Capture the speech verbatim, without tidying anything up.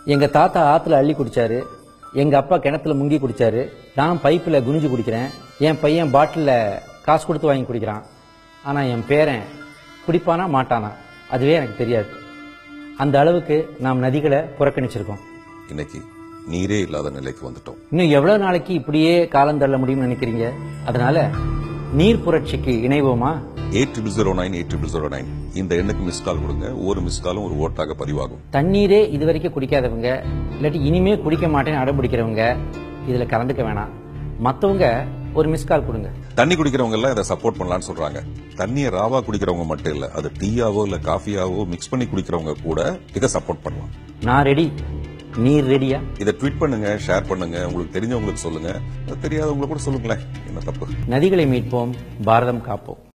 எங்கள் தாத்தா ஆற்றுல அள்ளி குடித்தாரு, எங்கள் அப்பா கிணத்துல முங்கி குடித்தாரு, நான் பைப்பில் குனிஞ்சு குடிக்கிறேன், என் பையன் பாட்டிலில் காசு கொடுத்து வாங்கி குடிக்கிறான். ஆனால் என் பேரன் குடிப்பானா மாட்டானா அதுவே எனக்கு தெரியாது. அந்த அளவுக்கு நாம் நதிகளை புறக்கணிச்சிருக்கோம். இன்னைக்கு நீரே இல்லாத நிலைக்கு வந்துட்டோம். இன்னும் எவ்வளவு நாளைக்கு இப்படியே காலம் தள்ள முடியும்னு நினைக்கிறீங்க? அதனால நீர் புரட்சிக்கு இணைவோமா? Eight triple zero nine eight triple zero nine இந்த எண்ணுக்கு மிஸ் கால் கொடுங்க. ஒவ்வொரு மிஸ் காலும் ஒரு ஓட்டாக பதிவாகும். தண்ணீரே இதுவரைக்கும் குடிக்காதவங்க, இல்லாட்டி இனிமே குடிக்க மாட்டேன்னு அடம்பிடிக்கிறவங்க இதுல கலந்துக்க வேணாம். மற்றவங்க ஒரு மிஸ் கால் கொடுங்க. தண்ணி குடிக்கிறவங்க எல்லாம் இதை சப்போர்ட் பண்ணலாம்னு சொல்றாங்க. தண்ணியை ராவா குடிக்கிறவங்க மட்டும் இல்ல, அது டீயாவோ இல்ல காஃபியாவோ மிக்ஸ் பண்ணி குடிக்கிறவங்க கூட இதை சப்போர்ட் பண்ணலாம். நான் ரெடி, நீர் ரெடியா? இதை ட்வீட் பண்ணுங்க, ஷேர் பண்ணுங்க, உங்களுக்கு தெரிஞ்சவங்களுக்கு சொல்லுங்க, தெரியாதவங்களுக்கு கூட சொல்லுங்களேன். என்ன தப்பு? நதிகளை மீட்போம், பாரதம் காப்போம்.